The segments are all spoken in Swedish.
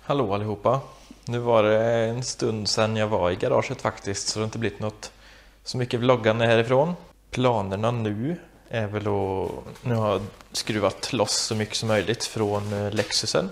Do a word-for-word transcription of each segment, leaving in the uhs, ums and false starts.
Hallå allihopa. Nu var det en stund sedan jag var i garaget faktiskt, så det har inte blivit något så mycket vloggande härifrån. Planerna nu är väl att nu har jag skruvat loss så mycket som möjligt från Lexusen.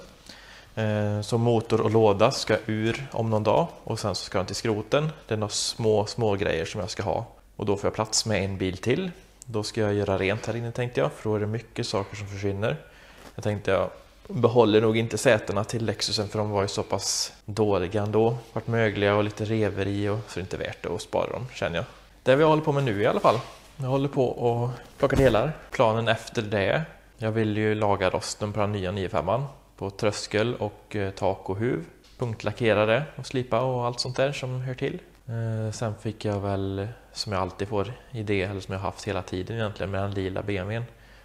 Så motor och låda ska ur om någon dag och sen så ska den till skroten. Det är några små, små grejer som jag ska ha och då får jag plats med en bil till. Då ska jag göra rent här inne tänkte jag, för då är det mycket saker som försvinner. Jag tänkte jag behåller nog inte sätena till Lexusen för de var ju så pass dåliga ändå. Vart mögliga och lite rever i och så är det inte värt att spara dem känner jag. Det vi håller på med nu i alla fall. Jag håller på och plockar delar. Planen efter det. Jag vill ju laga rosten på den nya nio fem på tröskel och tak och huv. Punktlackera det och slipa och allt sånt där som hör till. Eh, sen fick jag väl, som jag alltid får idé, eller som jag haft hela tiden egentligen med den lila B M W:n.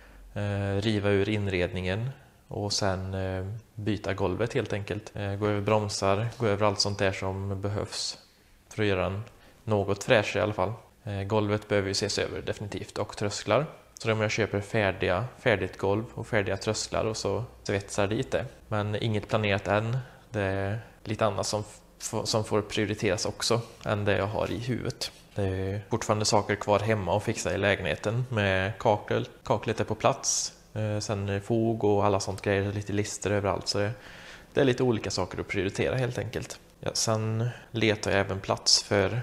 Eh, riva ur inredningen och sen eh, byta golvet helt enkelt. Eh, gå över bromsar, gå över allt sånt där som behövs för att göra den något fräsch i alla fall. Eh, golvet behöver ju ses över definitivt och trösklar. Så om jag köper färdiga, färdigt golv och färdiga trösklar och så svetsar dit det. Men inget planerat än. Det är lite annat som, som får prioriteras också än det jag har i huvudet. Det är fortfarande saker kvar hemma och fixa i lägenheten med kakel. Kaklet är på plats. Eh, sen fog och alla sånt grejer. Lite lister överallt. Så det, det är lite olika saker att prioritera helt enkelt. Ja, sen letar jag även plats för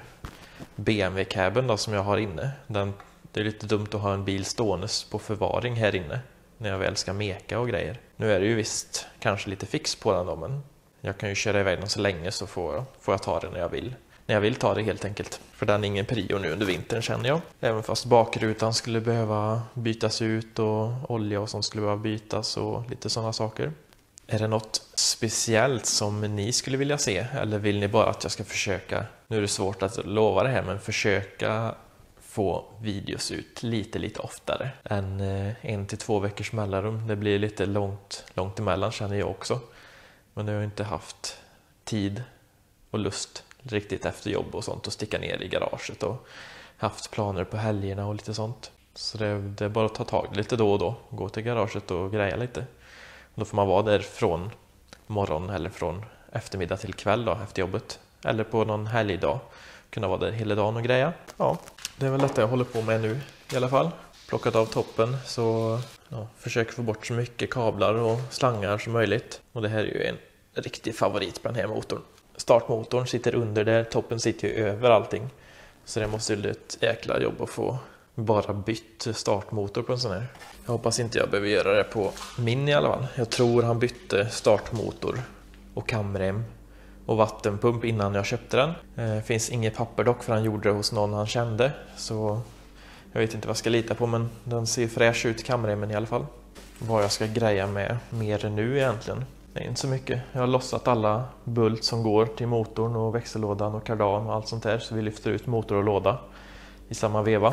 B M W-cabben då, som jag har inne. Den, det är lite dumt att ha en bil ståendes på förvaring här inne när jag väl ska meka och grejer. Nu är det ju visst kanske lite fix på den då, men jag kan ju köra iväg den så länge så får jag, får jag ta det när jag vill. När jag vill ta det helt enkelt. För den är ingen prio nu under vintern känner jag. Även fast bakrutan skulle behöva bytas ut och olja och sånt skulle behöva bytas och lite sådana saker. Är det något speciellt som ni skulle vilja se? Eller vill ni bara att jag ska försöka, nu är det svårt att lova det här, men försöka få videos ut lite lite oftare än en till två veckors mellanrum. Det blir lite långt, långt emellan känner jag också. Men jag har inte haft tid och lust riktigt efter jobb och sånt att sticka ner i garaget och haft planer på helgerna och lite sånt. Så det, det är bara att ta tag lite då och då. Gå till garaget och greja lite. Då får man vara där från morgon eller från eftermiddag till kväll då, efter jobbet. Eller på någon helgdag. Kunna vara där hela dagen och greja. Ja, det är väl detta jag håller på med nu i alla fall. Plockat av toppen så ja, försöker få bort så mycket kablar och slangar som möjligt. Och det här är ju en riktig favorit på den här motorn. Startmotorn sitter under där, toppen sitter ju över allting. Så det måste bli ett jäkla jobb att få bara bytt startmotor på en sån här. Jag hoppas inte jag behöver göra det på min i alla fall. Jag tror han bytte startmotor och kamrem och vattenpump innan jag köpte den. Det finns inget papper dock för han gjorde det hos någon han kände. Så jag vet inte vad jag ska lita på, men den ser fräsch ut, kamremmen i alla fall. Vad jag ska greja med mer nu egentligen. Det är inte så mycket. Jag har lossat alla bult som går till motorn och växellådan och kardan och allt sånt där. Så vi lyfter ut motor och låda i samma veva.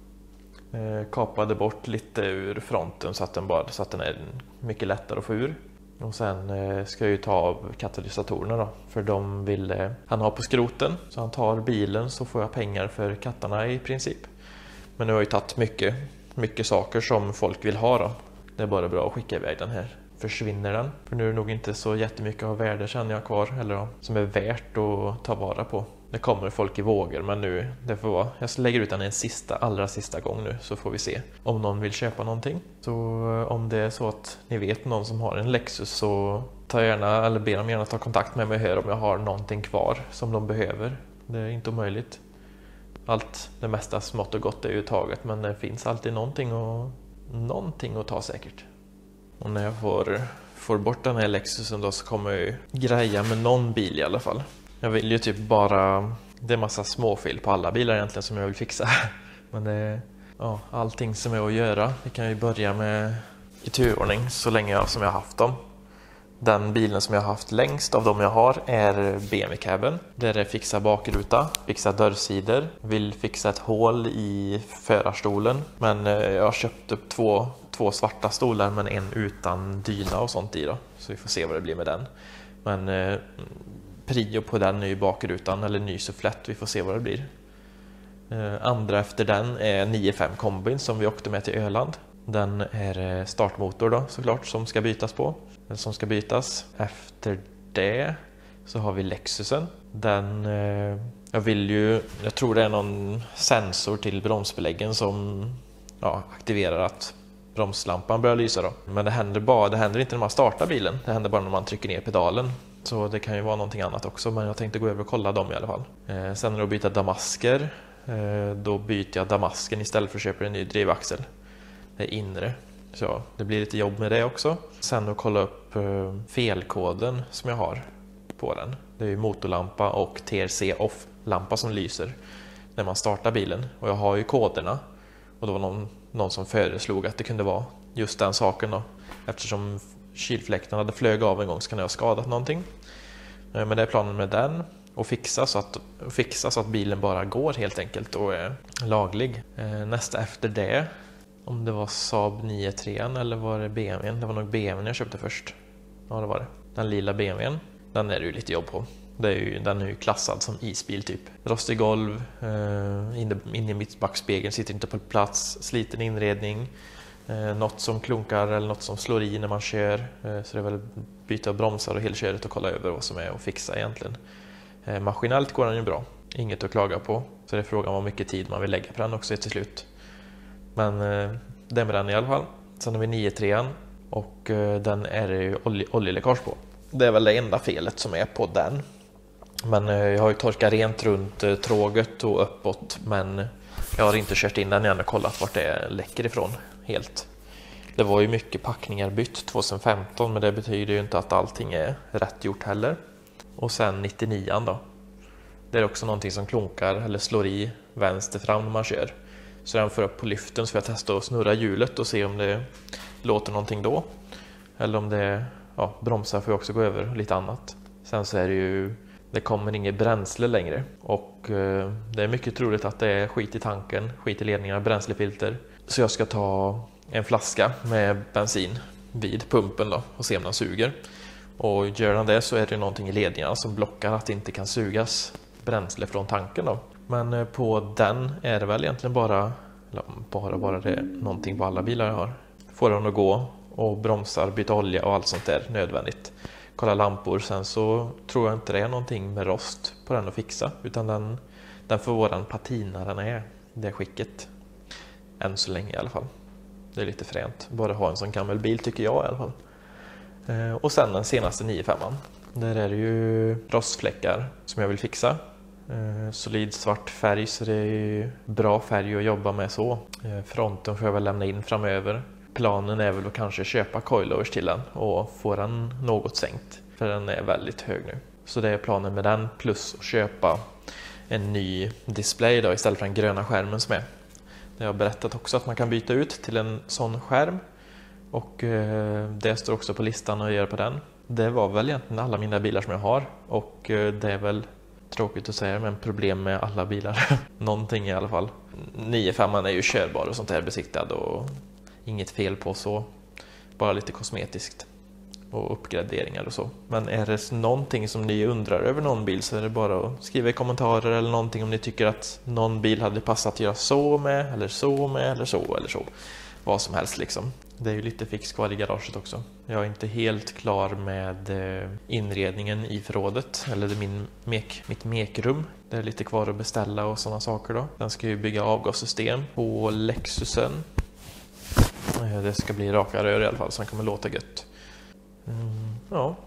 Eh, kapade bort lite ur fronten så att den, bara, så att den är mycket lättare att få ur. Och sen eh, ska jag ju ta av katalysatorerna då. För de vill eh, han ha på skroten. Så han tar bilen så får jag pengar för kattarna i princip. Men nu har jag ju tagit mycket, mycket saker som folk vill ha då. Det är bara bra att skicka iväg den här. Försvinner den. För nu är det nog inte så jättemycket av värde känner jag kvar. Eller då, som är värt att ta vara på. Det kommer folk i vågor, men nu det får vara. Jag lägger ut den en sista, allra sista gång nu så får vi se om någon vill köpa någonting. Så om det är så att ni vet någon som har en Lexus så ta gärna, eller be dem gärna ta kontakt med mig här om jag har någonting kvar som de behöver. Det är inte omöjligt. Allt, det mesta smått och gott är ju taget, men det finns alltid någonting, och, någonting att ta säkert. Och när jag får, får bort den här Lexusen då så kommer jag ju greja med någon bil i alla fall. Jag vill ju typ bara, det är massa småfel på alla bilar egentligen som jag vill fixa. Men det är ja, allting som är att göra. Vi kan ju börja med i turordning så länge jag, som jag har haft dem. Den bilen som jag har haft längst av dem jag har är B M W-cabben. Där är fixa bakruta, fixa dörrsidor, vill fixa ett hål i förarstolen. Men jag har köpt upp två, två svarta stolar men en utan dyna och sånt i då. Så vi får se vad det blir med den. Men eh, prio på den är ju bakrutan eller ny sufflett, vi får se vad det blir. Eh, andra efter den är nio fem kombin som vi åkte med till Öland. Den är startmotor då såklart som ska bytas på. Som ska bytas. Efter det så har vi Lexusen. Den, eh, jag vill ju, jag tror det är någon sensor till bromsbeläggen som ja, aktiverar att bromslampan börjar lysa då. Men det händer, bara, det händer inte när man startar bilen, det händer bara när man trycker ner pedalen. Så det kan ju vara någonting annat också, men jag tänkte gå över och kolla dem i alla fall. Eh, sen när jag byter damasker, eh, då byter jag damasken istället för att köpa en ny drivaxel. Det är inre. Så det blir lite jobb med det också. Sen att kolla upp eh, felkoden som jag har på den. Det är ju motorlampa och T R C off-lampa som lyser när man startar bilen. Och jag har ju koderna. Och det var någon, någon som föreslog att det kunde vara just den saken då. Eftersom kylfläkten hade flög av en gång så kan jag ha skadat någonting. Men det är planen med den. Och fixa så att, fixa så att bilen bara går helt enkelt och är laglig. Nästa efter det, om det var Saab nio tre eller var det B M W? Det var nog B M W jag köpte först. Ja, det var det. Den lila B M W. Den är det ju lite jobb på. Det är ju, den är ju klassad som isbil typ. Rostig golv, eh, inne, inne i mittbackspegeln sitter inte på plats, sliten inredning, eh, något som klunkar eller något som slår i när man kör. Eh, så det är väl byta bromsar och helköret och kolla över vad som är och fixa egentligen. Eh, maskinellt går den ju bra, inget att klaga på. Så det är frågan vad mycket tid man vill lägga på den också till slut. Men eh, det är med den i alla fall. Sen har vi nio tre och eh, den är det ju olje, oljeläckage på. Det är väl det enda felet som är på den. Men eh, jag har ju torkat rent runt eh, tråget och uppåt. Men jag har inte kört in den igen och kollat vart det läcker ifrån helt. Det var ju mycket packningar bytt tjugohundrafemton, men det betyder ju inte att allting är rätt gjort heller. Och sen nittionio då. Det är också någonting som klunkar eller slår i vänster fram när man kör. Så den får upp på lyften så får jag testa att snurra hjulet och se om det låter någonting då. Eller om det, ja, bromsar får jag också gå över lite annat. Sen så är det ju, det kommer inget bränsle längre. Och eh, det är mycket troligt att det är skit i tanken, skit i ledningar, bränslefilter. Så jag ska ta en flaska med bensin vid pumpen då och se om den suger. Och gör den det så är det någonting i ledningarna som blockar att det inte kan sugas bränsle från tanken då. Men på den är det väl egentligen bara, eller bara, bara det är någonting på alla bilar jag har. Får den att gå och bromsar, byta olja och allt sånt där nödvändigt. Kolla lampor, sen så tror jag inte det är någonting med rost på den att fixa. Utan den, den får vara den patina den är, det skicket. Än så länge i alla fall. Det är lite fränt, bara ha en sån gammal bil tycker jag i alla fall. Och sen den senaste nio fem. Där är det ju rostfläckar som jag vill fixa. Eh, solid svart färg, så det är ju bra färg att jobba med så. Eh, fronten får jag väl lämna in framöver. Planen är väl att kanske köpa coilovers till den och få den något sänkt. För den är väldigt hög nu. Så det är planen med den, plus att köpa en ny display då, istället för den gröna skärmen som är. Jag har berättat också att man kan byta ut till en sån skärm. Och eh, det står också på listan att göra på den. Det var väl egentligen alla mina bilar som jag har. Och eh, det är väl tråkigt att säga, men problem med alla bilar. Någonting i alla fall. nio fem är ju körbar och sånt där besiktad och inget fel på så. Bara lite kosmetiskt och uppgraderingar och så. Men är det någonting som ni undrar över någon bil så är det bara att skriva i kommentarer eller någonting om ni tycker att någon bil hade passat att göra så med eller så med eller så eller så. Vad som helst liksom. Det är ju lite fix kvar i garaget också. Jag är inte helt klar med inredningen i förrådet. Eller min mek, mitt mekrum. Det är lite kvar att beställa och sådana saker då. Den ska ju bygga avgassystem på Lexusen. Det ska bli raka rör i alla fall så den kommer låta gött. Mm, ja.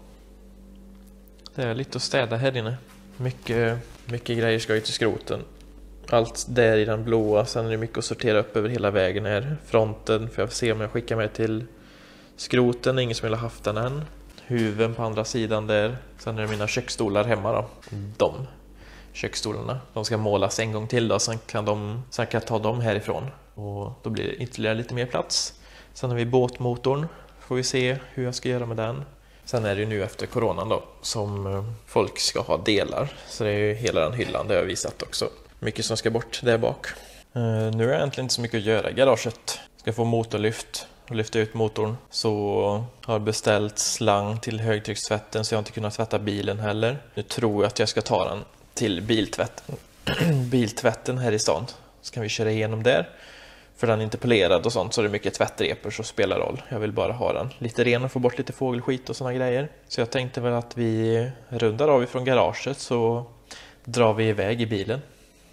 Det är lite att städa här inne. Mycket, mycket grejer ska ju till skroten. Allt där i den blåa. Sen är det mycket att sortera upp över hela vägen här. Fronten, för jag får se om jag skickar med till skroten. Det är ingen som vill ha haft den än. Huven på andra sidan där. Sen är det mina köksstolar hemma då. De köksstolarna. De ska målas en gång till då. Sen kan, de, sen kan jag ta dem härifrån. Och då blir det ytterligare lite mer plats. Sen har vi båtmotorn. Får vi se hur jag ska göra med den. Sen är det ju nu efter coronan då som folk ska ha delar. Så det är ju hela den hyllan, det har jag visat också. Mycket som ska bort där bak. Uh, nu är det egentligen inte så mycket att göra i garaget. Ska få motorlyft och lyfta ut motorn. Så har beställt slang till högtryckstvätten så jag har inte kunnat tvätta bilen heller. Nu tror jag att jag ska ta den till biltvätten. biltvätten här i stan. Så kan vi köra igenom där. För den är inte polerad och sånt, så är det mycket tvättrepor så spelar roll. Jag vill bara ha den lite ren och få bort lite fågelskit och såna grejer. Så jag tänkte väl att vi rundar av ifrån garaget så drar vi iväg i bilen.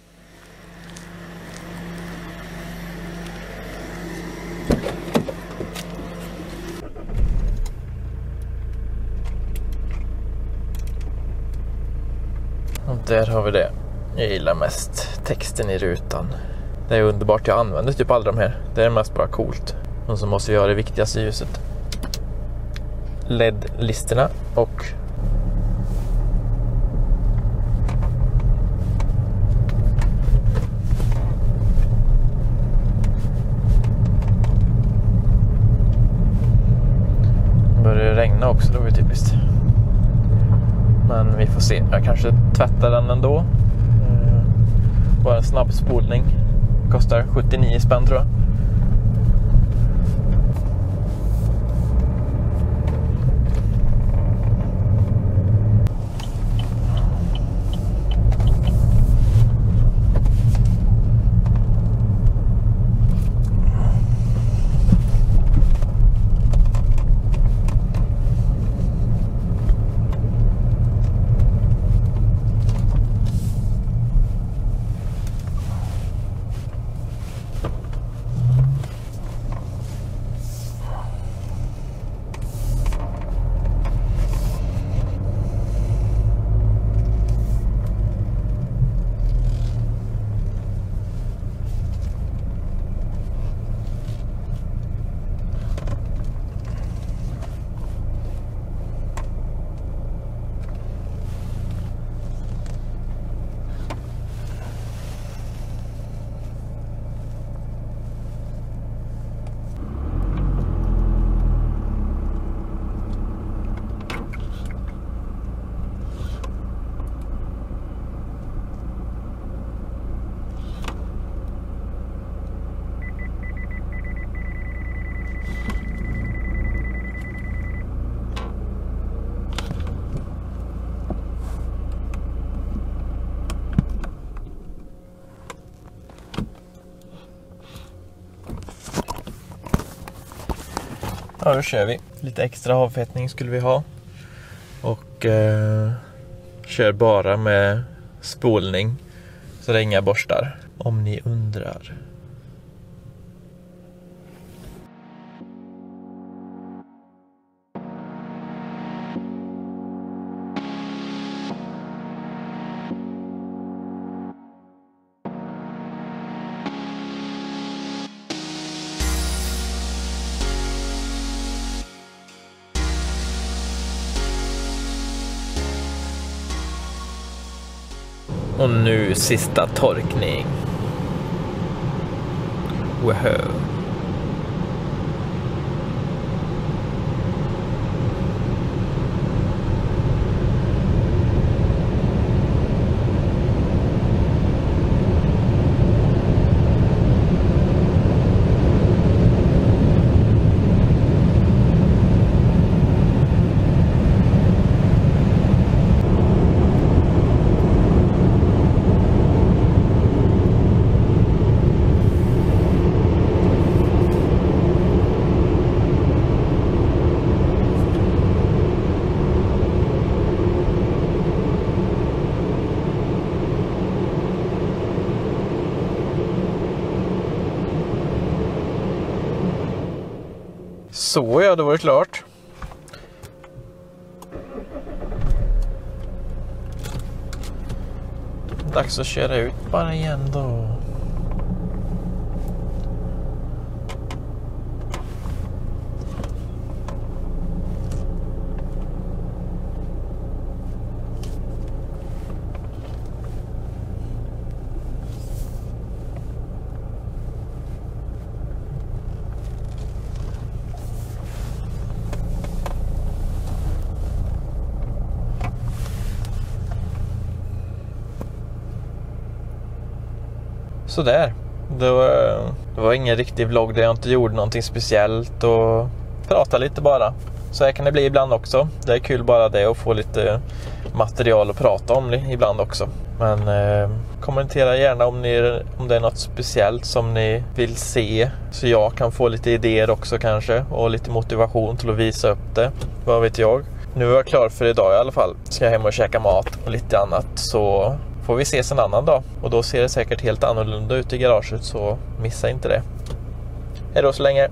Och där har vi det. Jag gillar mest texten i rutan. Det är underbart, jag använder typ alla de här. Det är mest bara coolt. Och så måste vi ha det viktigaste ljuset. L E D-listerna och börjar det regna också, det var ju typiskt. Men vi får se, jag kanske tvättar den ändå. Bara en snabb spolning. Kostar sjuttionio spänn tror jag. Ja, då kör vi. Lite extra avfettning skulle vi ha. Och eh, kör bara med spolning. Så det är inga borstar. Om ni undrar. Och nu sista torkning. Wow. Så ja, det var det klart. Dags att köra ut bara igen då. Så där. Det var, det var ingen riktig vlogg där jag inte gjorde någonting speciellt och prata lite bara. Så här kan det bli ibland också. Det är kul bara det att få lite material att prata om ibland också. Men eh, kommentera gärna om, ni, om det är något speciellt som ni vill se. Så jag kan få lite idéer också kanske. Och lite motivation till att visa upp det. Vad vet jag. Nu är jag klar för idag i alla fall. Ska jag hem och käka mat och lite annat. Så får vi ses en annan dag. Och då ser det säkert helt annorlunda ut i garaget. Så missa inte det. Hej då så länge.